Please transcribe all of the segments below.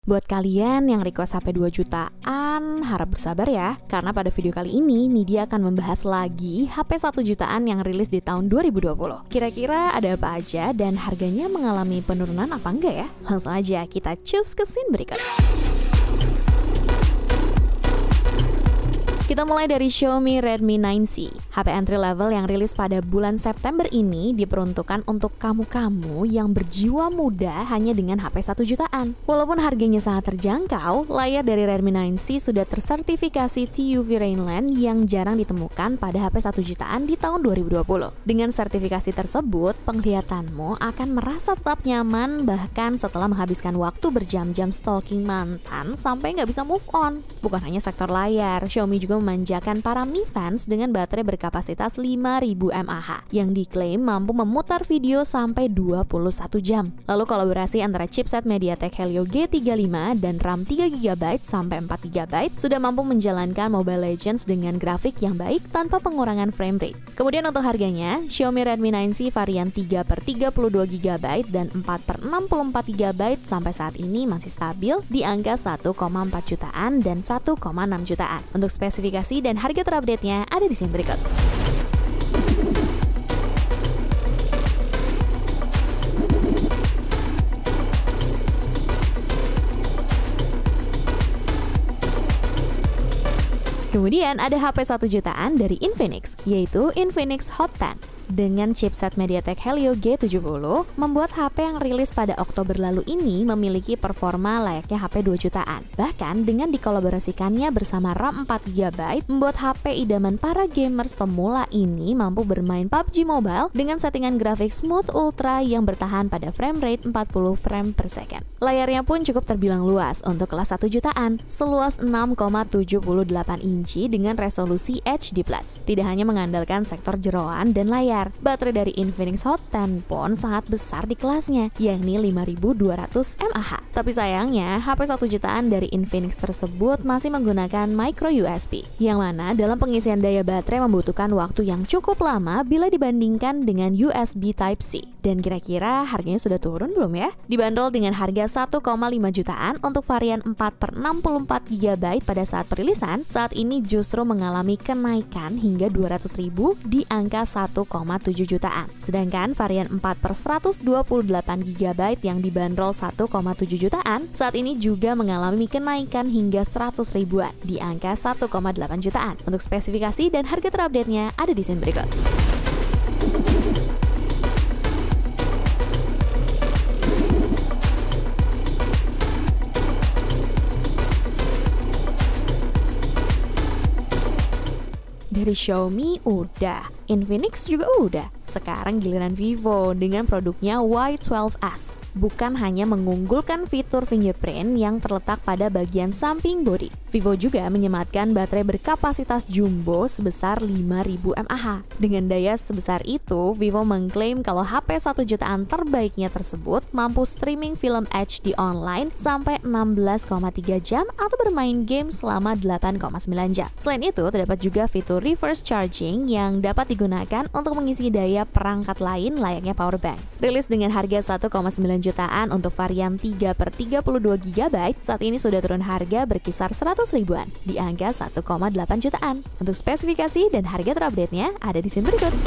Buat kalian yang request HP 2 jutaan, harap bersabar ya, karena pada video kali ini Nidya akan membahas lagi HP 1 jutaan yang rilis di tahun 2020. Kira-kira ada apa aja dan harganya mengalami penurunan apa enggak ya? Langsung aja kita cus ke scene berikut. Kita mulai dari Xiaomi Redmi 9C. HP entry level yang rilis pada bulan September ini diperuntukkan untuk kamu-kamu yang berjiwa muda hanya dengan HP 1 jutaan. Walaupun harganya sangat terjangkau, layar dari Redmi 9C sudah tersertifikasi TUV Rainland yang jarang ditemukan pada HP 1 jutaan di tahun 2020. Dengan sertifikasi tersebut, penglihatanmu akan merasa tetap nyaman bahkan setelah menghabiskan waktu berjam-jam stalking mantan sampai nggak bisa move on. Bukan hanya sektor layar, Xiaomi juga memanjakan para Mi fans dengan baterai berkapasitas 5000 mAh yang diklaim mampu memutar video sampai 21 jam. Lalu kolaborasi antara chipset MediaTek Helio G35 dan RAM 3GB sampai 4GB sudah mampu menjalankan Mobile Legends dengan grafik yang baik tanpa pengurangan frame rate. Kemudian untuk harganya, Xiaomi Redmi 9C varian 3/32GB dan 4/64GB sampai saat ini masih stabil di angka 1,4 jutaan dan 1,6 jutaan. Untuk spesifikasi dan harga terupdate-nya ada di sini berikut. Kemudian ada HP 1 jutaan dari Infinix, yaitu Infinix Hot 10. Dengan chipset MediaTek Helio G70, membuat HP yang rilis pada Oktober lalu ini memiliki performa layaknya HP 2 jutaan. Bahkan dengan dikolaborasikannya bersama RAM 4GB, membuat HP idaman para gamers pemula ini mampu bermain PUBG Mobile dengan settingan grafik Smooth Ultra yang bertahan pada frame rate 40 frame per second. Layarnya pun cukup terbilang luas untuk kelas 1 jutaan, seluas 6,78 inci dengan resolusi HD+. Tidak hanya mengandalkan sektor jeroan dan layar, baterai dari Infinix Hot 10 pun sangat besar di kelasnya, yakni 5200 mAh. Tapi sayangnya, HP 1 jutaan dari Infinix tersebut masih menggunakan micro USB, yang mana dalam pengisian daya baterai membutuhkan waktu yang cukup lama bila dibandingkan dengan USB Type-C. Dan kira-kira harganya sudah turun belum ya? Dibanderol dengan harga 1,5 jutaan untuk varian 4/64GB pada saat perilisan, saat ini justru mengalami kenaikan hingga 200.000 di angka 1,7 jutaan. Sedangkan varian 4/128GB yang dibanderol 1,7 jutaan saat ini juga mengalami kenaikan hingga 100 ribuan di angka 1,8 jutaan. Untuk spesifikasi dan harga terupdate-nya ada di sini berikut. Dari Xiaomi udah, Infinix juga udah. Sekarang giliran Vivo dengan produknya Y12S. Bukan hanya mengunggulkan fitur fingerprint yang terletak pada bagian samping bodi, Vivo juga menyematkan baterai berkapasitas jumbo sebesar 5000 mAh. Dengan daya sebesar itu, Vivo mengklaim kalau HP 1 jutaan terbaiknya tersebut mampu streaming film HD online sampai 16,3 jam atau bermain game selama 8,9 jam. Selain itu, terdapat juga fitur reverse charging yang dapat digunakan untuk mengisi daya perangkat lain layaknya powerbank. Rilis dengan harga 1,9 jutaan untuk varian 3/32GB, saat ini sudah turun harga berkisar 100 ribuan di angka 1,8 jutaan. Untuk spesifikasi dan harga terupdate-nya ada di sini berikut.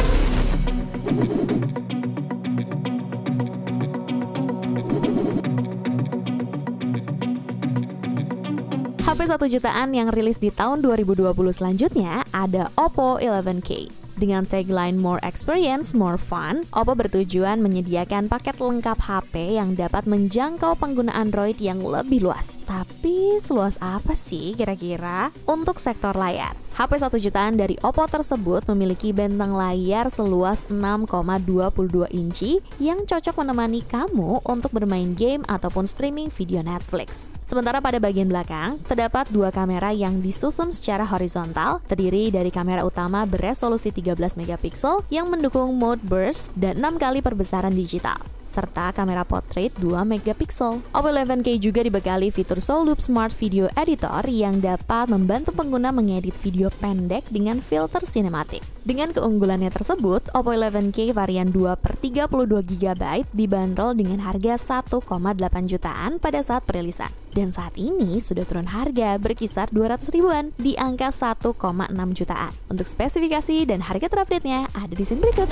HP 1 jutaan yang rilis di tahun 2020 selanjutnya ada Oppo 11K. Dengan tagline More Experience, More Fun, Oppo bertujuan menyediakan paket lengkap HP yang dapat menjangkau pengguna Android yang lebih luas. Tapi seluas apa sih kira-kira? Untuk sektor layar, HP 1 jutaan dari Oppo tersebut memiliki bentang layar seluas 6,22 inci yang cocok menemani kamu untuk bermain game ataupun streaming video Netflix. Sementara pada bagian belakang, terdapat dua kamera yang disusun secara horizontal, terdiri dari kamera utama beresolusi 13 megapiksel yang mendukung mode burst dan 6 kali perbesaran digital. serta kamera portrait 2 megapiksel. Oppo 11K juga dibekali fitur Soloop Smart Video Editor yang dapat membantu pengguna mengedit video pendek dengan filter sinematik. Dengan keunggulannya tersebut, Oppo 11K varian 2/32GB dibanderol dengan harga 1,8 jutaan pada saat perilisan. Dan saat ini sudah turun harga berkisar 200 ribuan di angka 1,6 jutaan. Untuk spesifikasi dan harga terupdate-nya ada di sini berikut.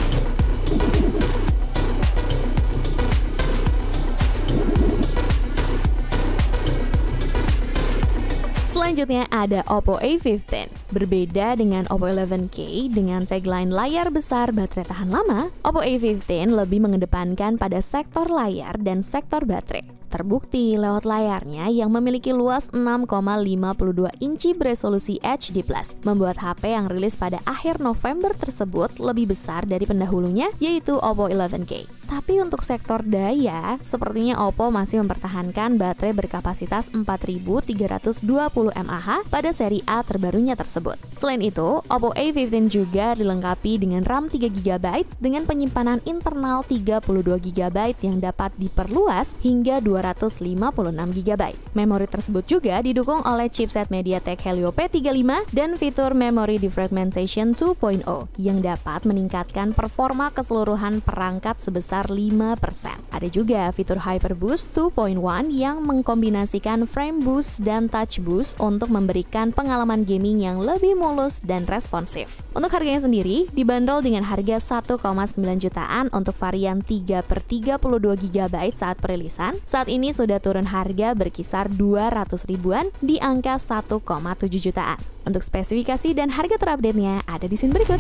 Selanjutnya ada Oppo A15. Berbeda dengan Oppo 11K dengan tagline layar besar baterai tahan lama, Oppo A15 lebih mengedepankan pada sektor layar dan sektor baterai. Terbukti lewat layarnya yang memiliki luas 6,52 inci beresolusi HD+, membuat HP yang rilis pada akhir November tersebut lebih besar dari pendahulunya, yaitu Oppo 11K. Tapi untuk sektor daya, sepertinya Oppo masih mempertahankan baterai berkapasitas 4320 mAh pada seri A terbarunya tersebut. Selain itu, Oppo A15 juga dilengkapi dengan RAM 3GB dengan penyimpanan internal 32GB yang dapat diperluas hingga 256GB. Memori tersebut juga didukung oleh chipset MediaTek Helio P35 dan fitur Memory Defragmentation 2.0 yang dapat meningkatkan performa keseluruhan perangkat sebesar 5%. Ada juga fitur HyperBoost 2.1 yang mengkombinasikan frame boost dan touch boost untuk memberikan pengalaman gaming yang lebih mulus dan responsif. Untuk harganya sendiri, dibanderol dengan harga 1,9 jutaan untuk varian 3/32GB saat perilisan. Saat ini sudah turun harga berkisar 200 ribuan di angka 1,7 jutaan. Untuk spesifikasi dan harga terupdate-nya ada di sini berikut.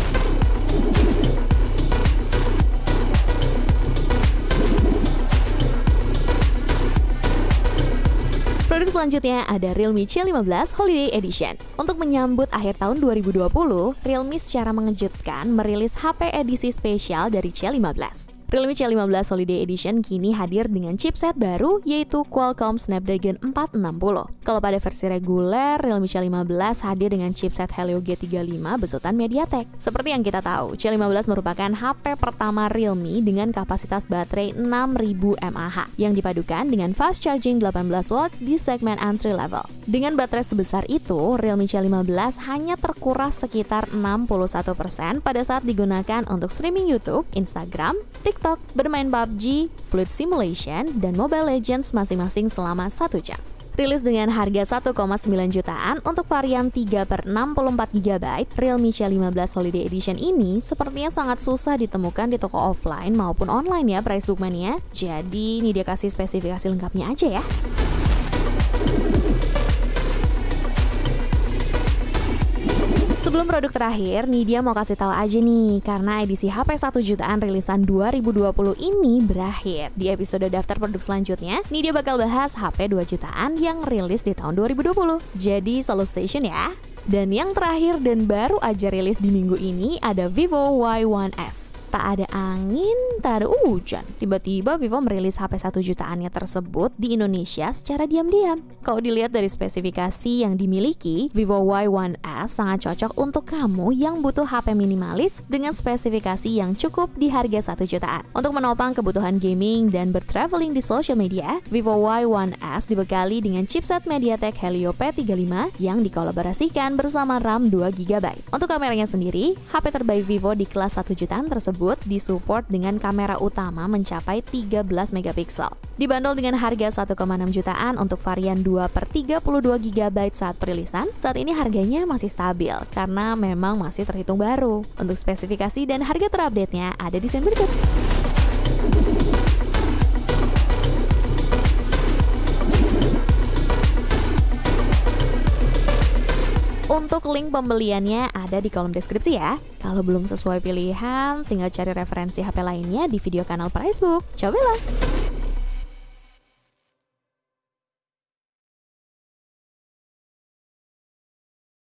Produk selanjutnya ada Realme C15 Holiday Edition. Untuk menyambut akhir tahun 2020, Realme secara mengejutkan merilis HP edisi spesial dari C15. Realme C15 Holiday Edition kini hadir dengan chipset baru yaitu Qualcomm Snapdragon 460. Kalau pada versi reguler, Realme C15 hadir dengan chipset Helio G35 besutan MediaTek. Seperti yang kita tahu, C15 merupakan HP pertama Realme dengan kapasitas baterai 6000 mAh yang dipadukan dengan fast charging 18 watt di segmen entry level. Dengan baterai sebesar itu, Realme C15 hanya terkuras sekitar 61% pada saat digunakan untuk streaming YouTube, Instagram, TikTok, bermain PUBG, Flight Simulation, dan Mobile Legends masing-masing selama 1 jam. Rilis dengan harga 1,9 jutaan untuk varian 3/64GB, Realme C15 Holiday Edition ini sepertinya sangat susah ditemukan di toko offline maupun online ya Price Book Mania. Jadi ini dia kasih spesifikasi lengkapnya aja ya. Sebelum produk terakhir, Nidia mau kasih tahu aja nih, karena edisi HP 1 jutaan rilisan 2020 ini berakhir. Di episode daftar produk selanjutnya, Nidia bakal bahas HP 2 jutaan yang rilis di tahun 2020. Jadi selalu stay tune ya. Dan yang terakhir dan baru aja rilis di minggu ini ada Vivo Y1S. Tak ada angin, tak ada hujan. Tiba-tiba Vivo merilis HP 1 jutaannya tersebut di Indonesia secara diam-diam. Kalau dilihat dari spesifikasi yang dimiliki, Vivo Y1S sangat cocok untuk kamu yang butuh HP minimalis dengan spesifikasi yang cukup di harga 1 jutaan. Untuk menopang kebutuhan gaming dan bertraveling di social media, Vivo Y1S dibekali dengan chipset MediaTek Helio P35 yang dikolaborasikan bersama RAM 2GB. Untuk kameranya sendiri, HP terbaik Vivo di kelas 1 jutaan tersebut disupport dengan kamera utama mencapai 13 megapiksel. Dibanderol dengan harga 1,6 jutaan untuk varian 2/32GB saat perilisan. Saat ini harganya masih stabil karena memang masih terhitung baru. Untuk spesifikasi dan harga terupdate-nya ada di sini berikut. Untuk link pembeliannya ada di kolom deskripsi ya. Kalau belum sesuai pilihan, tinggal cari referensi HP lainnya di video kanal Price Book. Cobalah!